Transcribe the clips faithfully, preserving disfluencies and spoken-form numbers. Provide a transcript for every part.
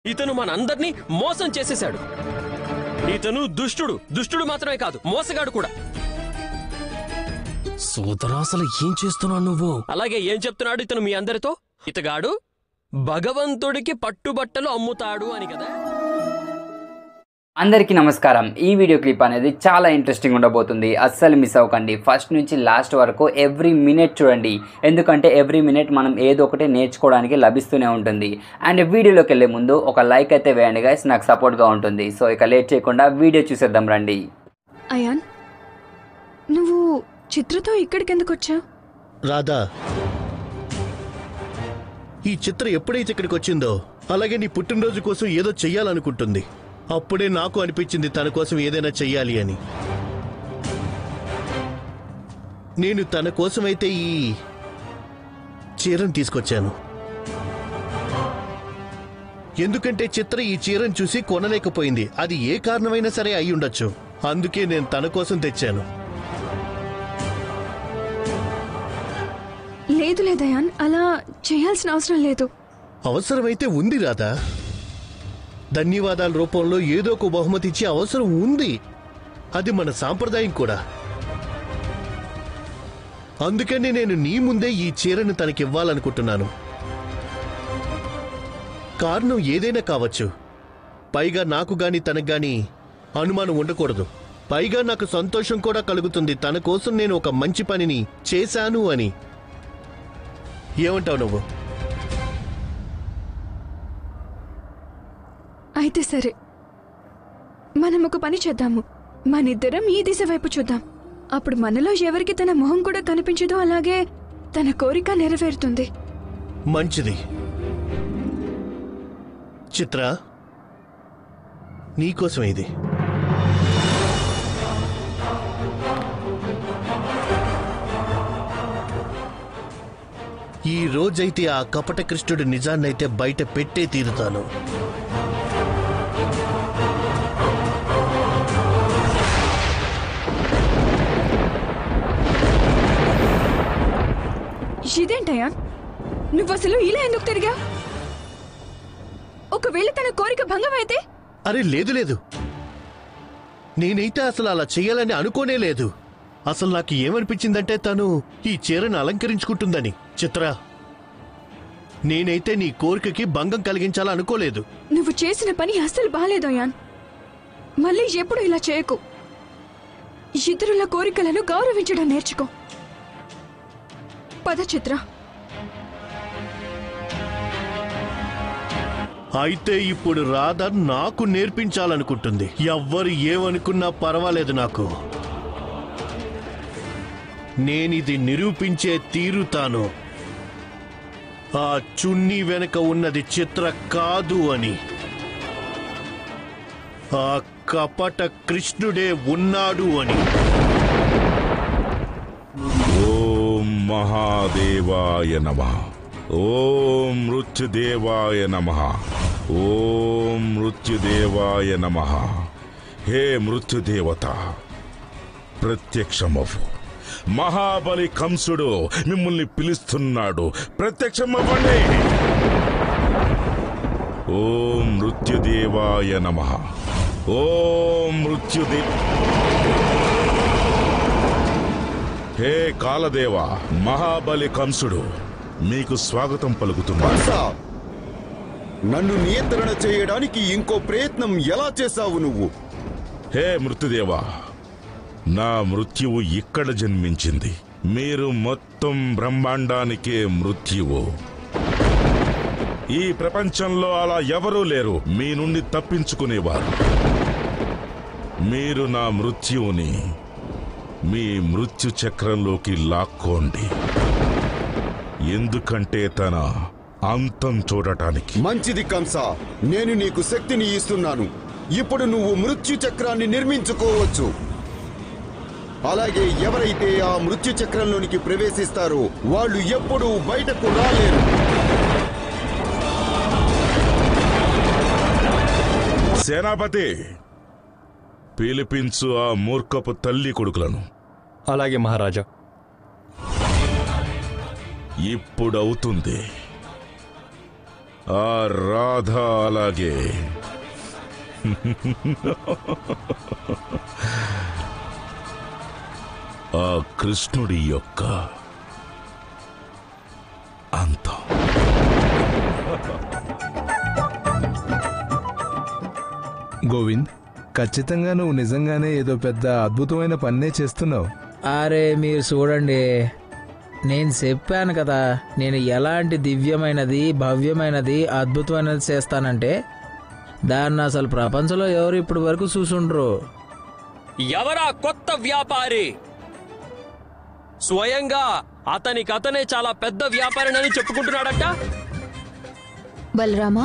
ఇతను మనందర్నీ మోసం చేసేశాడు. ఇతను దుష్టుడు. దుష్టుడు మాత్రమే కాదు, మోసగాడు కూడా. సోదరా, అసలు ఏం చేస్తున్నావు నువ్వు? అలాగే ఏం చెప్తున్నాడు ఇతను మీ అందరితో? ఇతగాడు భగవంతుడికి పట్టుబట్టలు అమ్ముతాడు అని కదా. అందరికీ నమస్కారం. ఈ వీడియో క్లిప్ అనేది చాలా ఇంట్రెస్టింగ్ ఉండబోతుంది. అస్సలు మిస్ అవ్వకండి. ఫస్ట్ నుంచి లాస్ట్ వరకు ఎవ్రీ మినిట్ చూడండి, ఎందుకంటే ఎవ్రీ మినిట్ మనం ఏదో ఒకటి నేర్చుకోవడానికి లభిస్తూనే ఉంటుంది. అండ్ వీడియోలోకి వెళ్ళే ముందు ఒక లైక్ అయితే వేయండి గైస్, నాకు సపోర్ట్గా ఉంటుంది. సో ఇక లేట్ చేయకుండా వీడియో చూసేద్దాం రండి. అయాన్, నువ్వు చిత్రతో ఇక్కడికి ఎందుకు వచ్చావు? రాధా, ఈ చిత్ర ఎప్పుడైతే ఇక్కడికి వచ్చిందో అలాగే నీ పుట్టినరోజు కోసం ఏదో చెయ్యాలనుకుంటుంది. అప్పుడే నాకు అనిపించింది తన కోసం ఏదైనా చెయ్యాలి అని. నేను తన కోసమైతే ఈ చీరను తీసుకొచ్చాను. ఎందుకంటే చిత్ర ఈ చీరను చూసి కొనలేకపోయింది. అది ఏ కారణమైనా సరే అయి ఉండొచ్చు. అందుకే నేను తన కోసం తెచ్చాను. లేదు లేదయాన్, అలా చేయాల్సిన అవసరం లేదు. అవసరమైతే ఉంది రాధా. ధన్యవాదాల రూపంలో ఏదో ఒక బహుమతి ఇచ్చే అవసరం ఉంది. అది మన సాంప్రదాయం కూడా. అందుకని నేను నీ ముందే ఈ చీరను తనకివ్వాలనుకుంటున్నాను. కారణం ఏదైనా కావచ్చు. పైగా నాకు గాని తనకు గాని అనుమానం ఉండకూడదు. పైగా నాకు సంతోషం కూడా కలుగుతుంది తన కోసం నేను ఒక మంచి పనిని చేశాను అని. ఏమంటావు నువ్వు? అయితే సరే, మనం ఒక పని చేద్దాము. మనిద్దరం ఈ దిశ వైపు చూద్దాం. అప్పుడు మనలో ఎవరికి తన మొహం కూడా కనిపించదో అలాగే తన కోరిక నెరవేరుతుంది. మంచిది. చిత్ర, నీకోసం ఇది. ఈ రోజైతే ఆ కపట కృష్ణుడి నిజాన్నైతే బయట పెట్టే తీరుతాను. ఇదేంటయా, నువ్వు అసలు ఇలా ఎందుకు తిరిగా? ఒకవేళ తన కోరిక భంగం అయితే? అరే లేదు లేదు, నేనైతే అసలు అలా చెయ్యాలని అనుకోనే లేదు. అసలు నాకు ఏమనిపించిందంటే తను ఈ చీరను అలంకరించుకుంటుందని. చిత్ర, నేనైతే నీ కోరికకి భంగం కలిగించాలా అనుకోలేదు. నువ్వు చేసిన పని అస్సలు బాలేదయాన్. మళ్ళీ ఎప్పుడు ఇలా చేయకు. ఇతరుల కోరికలను గౌరవించడం నేర్చుకో. పద చిత్ర. అయితే ఇప్పుడు రాధ నాకు నేర్పించాలనుకుంటుంది. ఎవ్వరు ఏమనుకున్నా పర్వాలేదు నాకు. నేనిది నిరూపించే తీరుతాను. ఆ చున్నీ వెనక ఉన్నది చిత్ర కాదు అని. ఆ కపట కృష్ణుడే ఉన్నాడు అని. ఓం మహాదేవాయ నమః. ఓం మృత్యుదేవాయ నమః. ఓం మృత్యుదేవాయ నమః. హే మృత్యుదేవత, ప్రత్యక్షమవు. మహాబలి కంసుడు మిమ్మల్ని పిలుస్తున్నాడు. ప్రత్యక్షమవ్వండి. ఓం మృత్యుదేవాయ నమః. ఓం మృత్యుదే హే కాలదేవ, మహాబలి కంసుడు మీకు స్వాగతం పలుకుతున్నాడు. నన్ను నియంత్రణ చేయడానికి ఇంకో ప్రయత్నం ఎలా చేశావు నువ్వు? హే మృత్యుదేవా, నా మృత్యువు ఇక్కడ జన్మించింది. మీరు మొత్తం బ్రహ్మాండానికే మృత్యువు. ఈ ప్రపంచంలో అలా ఎవరూ లేరు మీ నుండి తప్పించుకునేవారు. మీరు నా మృత్యువుని మీ మృత్యు చక్రంలోకి లాక్కోండి. ఎందుకంటే తన అంతం చూడటానికి. మంచిది కంస, నేను నీకు శక్తిని ఇస్తున్నాను. ఇప్పుడు నువ్వు మృత్యు చక్రాన్ని నిర్మించుకోవచ్చు. అలాగే ఎవరైతే ఆ మృత్యు చక్రంలోనికి ప్రవేశిస్తారో వాళ్ళు ఎప్పుడూ బయటకు రాలేరు. సేనాపతి, పిలిపించు ఆ మూర్ఖపు తల్లి కొడుకులను. అలాగే మహారాజా. ఇప్పుడవుతుంది. ఆ రాధ అలాగే ఆ కృష్ణుడి యొక్క అంతం. గోవింద్, ఖచ్చితంగా నువ్వు నిజంగానే ఏదో పెద్ద అద్భుతమైన పన్నే చేస్తున్నావు. అరే మీరు చూడండి, నేను చెప్పాను కదా నేను ఎలాంటి దివ్యమైనది, భవ్యమైనది, అద్భుతమైనది చేస్తానంటే దాన్ని అసలు ప్రపంచంలో ఎవరు ఇప్పటి వరకు చూసుండ్రు. ఎవరా కొత్త వ్యాపారి? స్వయంగా అతనికి అతనే చాలా పెద్ద వ్యాపారినని చెప్పుకుంటున్నాడట. బలరామా,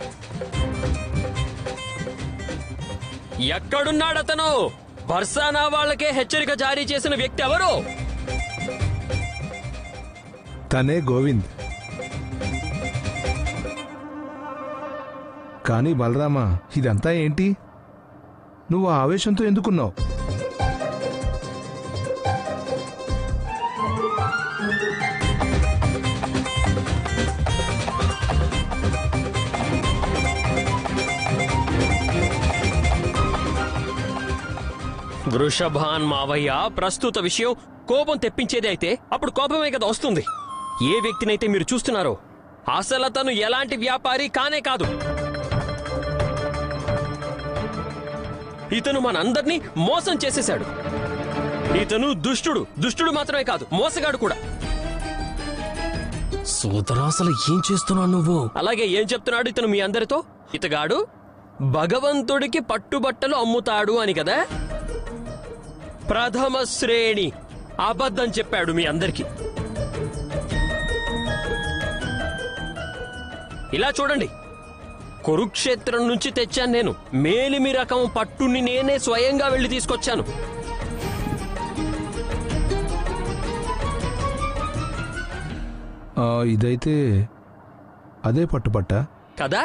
ఎక్కడున్నాడతను? బర్సానా వాళ్ళకే హెచ్చరిక జారీ చేసిన వ్యక్తి ఎవరు? తనే గోవింద్. కానీ బలరామా, ఇదంతా ఏంటి? నువ్వు ఆ ఆవేశంతో ఎందుకున్నావు? వృషభాన్ మావయ్య, ప్రస్తుత విషయం కోపం తెప్పించేది అయితే అప్పుడు కోపమే కదా వస్తుంది. ఏ వ్యక్తినైతే మీరు చూస్తున్నారో అసలు అతను ఎలాంటి వ్యాపారి కానే కాదు. ఇతను మనందరినీ మోసం చేసేశాడు. ఇతను దుష్టుడు. దుష్టుడు మాత్రమే కాదు, మోసగాడు కూడా. సోదరా, అసలు ఏం చేస్తున్నావు నువ్వు? అలాగే ఏం చెప్తున్నాడు ఇతను మీ అందరితో? ఇతగాడు భగవంతుడికి పట్టుబట్టలు అమ్ముతాడు అని కదా. ప్రథమ శ్రేణి అబద్ధం చెప్పాడు మీ అందరికీ. ఇలా చూడండి, కురుక్షేత్రం నుంచి తెచ్చాను నేను. మేలిమి రకం పట్టుని నేనే స్వయంగా వెళ్లి తీసుకొచ్చాను. ఆ, ఇదైతే అదే పట్టుబట్ట కదా.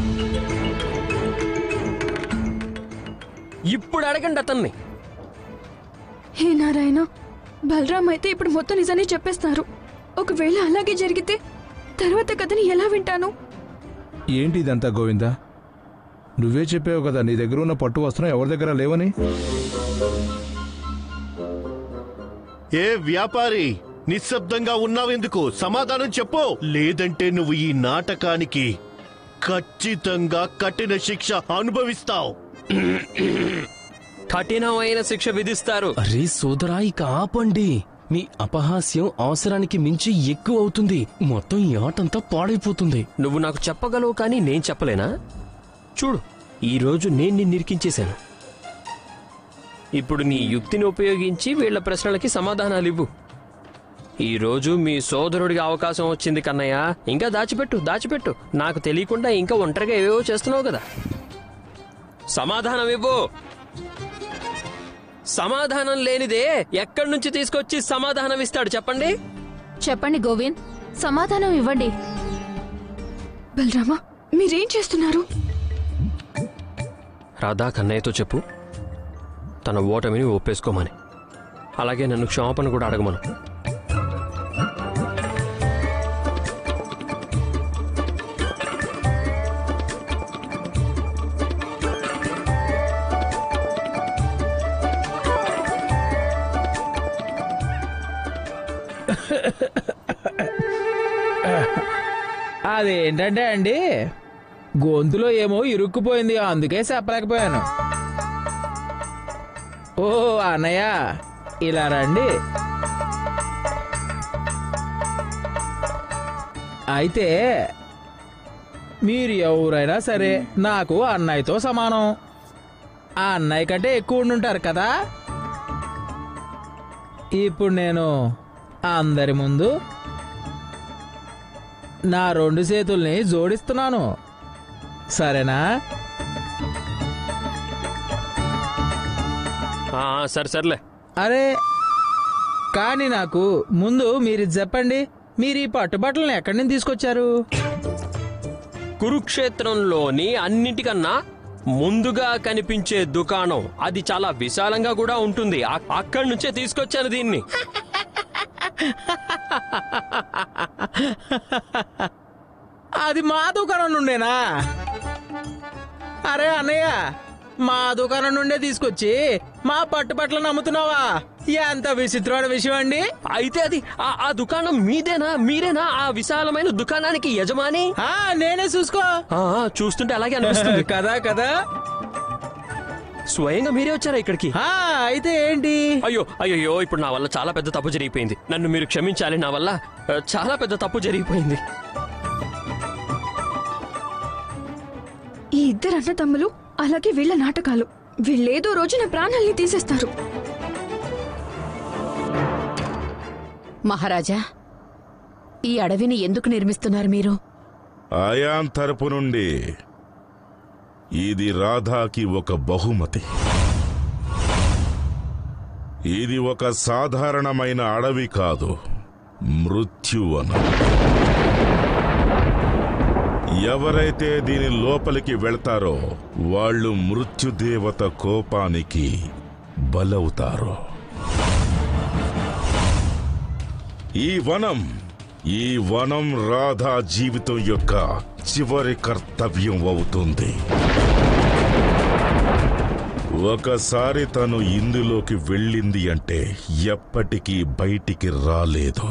ఇప్పుడు అడగండి అతన్ని. హే నారాయణ, బలరామ్ అయితే ఇప్పుడు మొత్తం నిజాన్ని చెప్పేస్తారు. ఒకవేళ అలాగే జరిగితే తర్వాత కథని ఎలా వింటాను? ఏంటి ఇదంతా గోవిందా? నువ్వే చెప్పావు కదా నీ దగ్గర ఉన్న పట్టు వస్త్రం ఎవరి దగ్గర లేవని. ఏ వ్యాపారి, నిశ్శబ్దంగా ఉన్నావెందుకు? సమాధానం చెప్పు, లేదంటే నువ్వు ఈ నాటకానికి ఖచ్చితంగా కఠిన శిక్ష అనుభవిస్తావు. కఠినమైన శిక్ష విధిస్తారు. అరే సోదరా, ఇక ఆపండి. మీ అపహాస్యం అవసరానికి మించి ఎక్కువ అవుతుంది. మొత్తం ఈ ఆటంతా పాడైపోతుంది. నువ్వు నాకు చెప్పగలవు, కానీ నేను చెప్పలేనా? చూడు, ఈరోజు నేను నిన్ను ఇరికించేశాను. ఇప్పుడు నీ యుక్తిని ఉపయోగించి వీళ్ల ప్రశ్నలకి సమాధానాలు ఇవ్వు. ఈరోజు మీ సోదరుడికి అవకాశం వచ్చింది కన్నయ్య. ఇంకా దాచిపెట్టు దాచిపెట్టు నాకు తెలియకుండా ఇంకా ఒంటరిగా ఏవేవో చేస్తున్నావు కదా. సమాధానం ఇవ్వు. సమాధానం లేనిదే ఎక్కడి నుంచి తీసుకొచ్చి సమాధానం ఇస్తాడు చెప్పండి? చెప్పండి గోవింద్, సమాధానం ఇవ్వండి. బలరామా, మీరేం చేస్తున్నారు? రాధా కన్నయ్యతో చెప్పు తన ఓటమిని ఒప్పేసుకోమని. అలాగే నన్ను క్షమాపణ కూడా అడగమను. అదేంటంటే అండి, గొంతులో ఏమో ఇరుక్కుపోయింది, అందుకే చెప్పలేకపోయాను. ఓ అన్నయ్య, ఇలా రండి. అయితే మీరు ఎవరైనా సరే నాకు అన్నయ్యతో సమానం. ఆ అన్నయ్య కంటే ఎక్కువ ఉండుంటారు కదా. ఇప్పుడు నేను అందరి ముందు నా రెండు చేతుల్ని జోడిస్తున్నాను, సరేనా? సరే సర్లే. అరే కానీ నాకు ముందు మీరు చెప్పండి, మీరు ఈ పట్టుబట్టలను ఎక్కడి నుంచి తీసుకొచ్చారు? కురుక్షేత్రంలోని అన్నిటికన్నా ముందుగా కనిపించే దుకాణం, అది చాలా విశాలంగా కూడా ఉంటుంది. అక్కడి నుంచే తీసుకొచ్చాను దీన్ని. అది మా దుకాణం నుండేనా? అరే అన్నయ్య, మా దుకాణం నుండే తీసుకొచ్చి మా పట్టుబట్టలను అమ్ముతున్నావా? ఎంత విచిత్రమైన విషయం అండి. అయితే అది ఆ ఆ దుకాణం మీదేనా? మీరేనా ఆ విశాలమైన దుకాణానికి యజమాని? ఆ నేనే చూసుకో. ఆ, ఆ, చూస్తుంటే అలాగే అనిపిస్తుంది. కదా కదా. స్వయంగా మీరే వచ్చారా ఇక్కడికి? ఆ అయితే ఏంటి? అయ్యో అయ్యో ఇప్పుడు నా వల్ల చాలా పెద్ద తప్పు జరిగిపోయింది. నన్ను మీరు క్షమించాలి. నా వల్ల ఆ, చాలా పెద్ద తప్పు జరిగిపోయింది. ఈ ఇద్దరు అన్న తమ్ములు అలాగే వీళ్ళ నాటకాలు, వీళ్ళేదో రోజు నా ప్రాణాల్ని తీసేస్తారు. మహారాజా, ఈ అడవిని ఎందుకు నిర్మిస్తున్నారు మీరు? ఆయాన్ తరపు నుండి ఇది రాధాకి ఒక బహుమతి. ఇది ఒక సాధారణమైన అడవి కాదు, మృత్యువనం. ఎవరైతే దీని లోపలికి వెళ్తారో వాళ్ళు మృత్యుదేవత కోపానికి బలవుతారు. ఈ వనం ఈ వనం రాధా జీవితం యొక్క చివరి కర్తవ్యం అవుతుంది. ఒకసారి తను ఇందులోకి వెళ్ళింది అంటే ఎప్పటికీ బయటికి రాలేదు.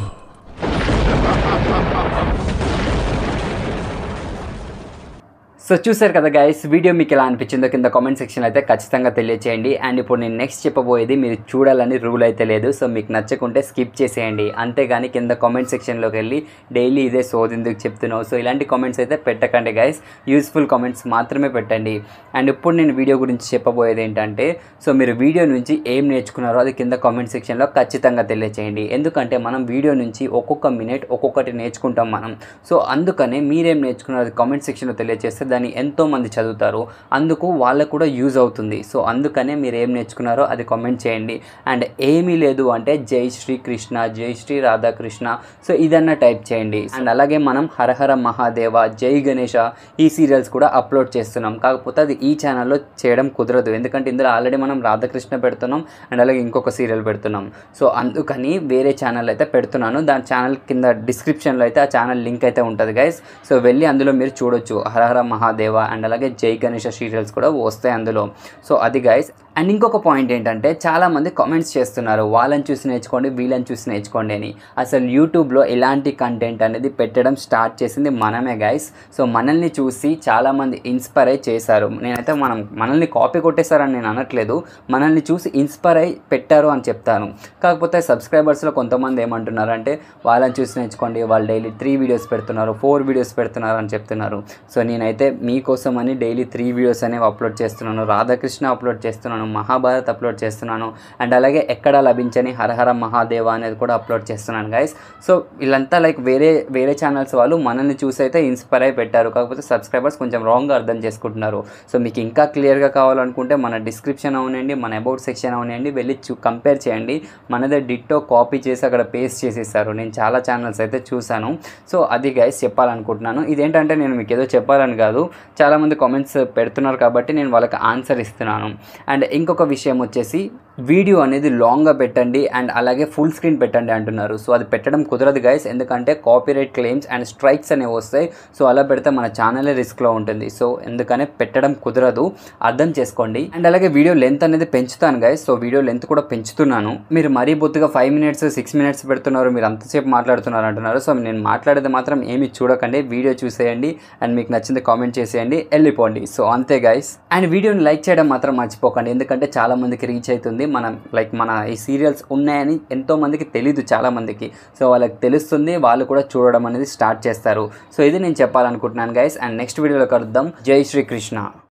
సో చూసారు కదా గైస్, వీడియో మీకు ఎలా అనిపించిందో కింద కామెంట్ సెక్షన్ అయితే ఖచ్చితంగా తెలియచేయండి. అండ్ ఇప్పుడు నేను నెక్స్ట్ చెప్పబోయేది మీరు చూడాలని రూల్ అయితే లేదు. సో మీకు నచ్చకుంటే స్కిప్ చేసేయండి. అంతేగాని కింద కామెంట్ సెక్షన్లోకి వెళ్ళి డైలీ ఇదే సోది ఎందుకు చెప్తున్నావు, సో ఇలాంటి కామెంట్స్ అయితే పెట్టకండి గైస్. యూస్ఫుల్ కామెంట్స్ మాత్రమే పెట్టండి. అండ్ ఇప్పుడు నేను వీడియో గురించి చెప్పబోయేది ఏంటంటే, సో మీరు వీడియో నుంచి ఏం నేర్చుకున్నారో అది కింద కామెంట్ సెక్షన్లో ఖచ్చితంగా తెలియచేయండి. ఎందుకంటే మనం వీడియో నుంచి ఒక్కొక్క మినిట్ ఒక్కొక్కటి నేర్చుకుంటాం మనం. సో అందుకనే మీరేం నేర్చుకున్నారో అది కామెంట్ సెక్షన్లో తెలియజేస్తే దాన్ని ఎంతోమంది చదువుతారు, అందుకు వాళ్ళకు కూడా యూజ్ అవుతుంది. సో అందుకనే మీరు ఏం నేర్చుకున్నారో అది కామెంట్ చేయండి. అండ్ ఏమీ లేదు అంటే జై శ్రీ కృష్ణ, జై శ్రీ రాధాకృష్ణ, సో ఇదన్నా టైప్ చేయండి. అండ్ అలాగే మనం హరహర మహాదేవ, జై గణేష ఈ సీరియల్స్ కూడా అప్లోడ్ చేస్తున్నాం. కాకపోతే అది ఈ ఛానల్లో చేయడం కుదరదు, ఎందుకంటే ఇందులో ఆల్రెడీ మనం రాధాకృష్ణ పెడుతున్నాం అండ్ అలాగే ఇంకొక సీరియల్ పెడుతున్నాం. సో అందుకని వేరే ఛానల్ అయితే పెడుతున్నాను. దాని ఛానల్ కింద డిస్క్రిప్షన్లో అయితే ఆ ఛానల్ లింక్ అయితే ఉంటుంది గైస్. సో వెళ్ళి అందులో మీరు చూడొచ్చు. హరహర మహాదేవ అండ్ అలాగే జై గణేష సీరియల్స్ కూడా వస్తాయి అందులో. సో అది గైస్. అండ్ ఇంకొక పాయింట్ ఏంటంటే, చాలామంది కామెంట్స్ చేస్తున్నారు వాళ్ళని చూసి నేర్చుకోండి, వీళ్ళని చూసి నేర్చుకోండి అని. అసలు యూట్యూబ్లో ఇలాంటి కంటెంట్ అనేది పెట్టడం స్టార్ట్ చేసింది మనమే గైస్. సో మనల్ని చూసి చాలామంది ఇన్స్పైర్ అయి చేశారు. నేనైతే మనం మనల్ని కాపీ కొట్టేశారని నేను అనట్లేదు, మనల్ని చూసి ఇన్స్పైర్ అయి పెట్టారు అని చెప్తాను. కాకపోతే సబ్స్క్రైబర్స్లో కొంతమంది ఏమంటున్నారంటే, వాళ్ళని చూసి నేర్చుకోండి, వాళ్ళు డైలీ త్రీ వీడియోస్ పెడుతున్నారు, ఫోర్ వీడియోస్ పెడుతున్నారు అని చెప్తున్నారు. సో నేనైతే మీకోసం అని డైలీ త్రీ వీడియోస్ అనేవి అప్లోడ్ చేస్తున్నాను. రాధాకృష్ణ అప్లోడ్ చేస్తున్నాను, మహాభారత్ అప్లోడ్ చేస్తున్నాను అండ్ అలాగే ఎక్కడా లభించని హరహర మహాదేవ అనేది కూడా అప్లోడ్ చేస్తున్నాను గైస్. సో వీళ్ళంతా లైక్ వేరే వేరే ఛానల్స్ వాళ్ళు మనల్ని చూసి అయితే ఇన్స్పైర్ అయి పెట్టారు. కాకపోతే సబ్స్క్రైబర్స్ కొంచెం రాంగ్గా అర్థం చేసుకుంటున్నారు. సో మీకు ఇంకా క్లియర్గా కావాలనుకుంటే మన డిస్క్రిప్షన్ అవునండి, మన అబౌట్ సెక్షన్ అవునండి, వెళ్ళి చూ కంపేర్ చేయండి. మనదే డిట్టో కాపీ చేసి అక్కడ పేస్ట్ చేసేస్తారు. నేను చాలా ఛానల్స్ అయితే చూశాను. సో అది గైస్ చెప్పాలనుకుంటున్నాను. ఇదేంటంటే నేను మీకు ఏదో చెప్పాలని కాదు, చాలామంది కామెంట్స్ పెడుతున్నారు కాబట్టి నేను వాళ్ళకి ఆన్సర్ ఇస్తున్నాను. అండ్ ఇంకొక విషయం వచ్చేసి, వీడియో అనేది లాంగ్గా పెట్టండి అండ్ అలాగే ఫుల్ స్క్రీన్ పెట్టండి అంటున్నారు. సో అది పెట్టడం కుదరదు గైస్, ఎందుకంటే కాపీరైట్ క్లెయిమ్స్ అండ్ స్ట్రైక్స్ అనేవి వస్తాయి. సో అలా పెడితే మన ఛానలే రిస్క్లో ఉంటుంది. సో ఎందుకనే పెట్టడం కుదరదు, అర్థం చేసుకోండి. అండ్ అలాగే వీడియో లెంత్ అనేది పెంచుతాను గైస్. సో వీడియో లెంత్ కూడా పెంచుతున్నాను. మీరు మరీ బొత్తుగా ఫైవ్ మినిట్స్ సిక్స్ మినిట్స్ పెడుతున్నారు, మీరు అంతసేపు మాట్లాడుతున్నారు అంటున్నారు. సో నేను మాట్లాడేది మాత్రం ఏమి చూడకండి, వీడియో చూసేయండి అండ్ మీకు నచ్చింది కామెంట్ చేసేయండి, వెళ్ళిపోండి. సో అంతే గైస్. అండ్ వీడియోని లైక్ చేయడం మాత్రం మర్చిపోకండి, ఎందుకంటే చాలా మందికి రీచ్ అవుతుంది. మనం లైక్ మన ఈ సీరియల్స్ ఉన్నాయని ఎంతో మందికి తెలీదు చాలా మందికి. సో వాళ్ళకి తెలుస్తుంది, వాళ్ళు కూడా చూడడం అనేది స్టార్ట్ చేస్తారు. సో ఇది నేను చెప్పాలనుకుంటున్నాను గైస్. అండ్ నెక్స్ట్ వీడియోలో కలుద్దాం. జై శ్రీకృష్ణ.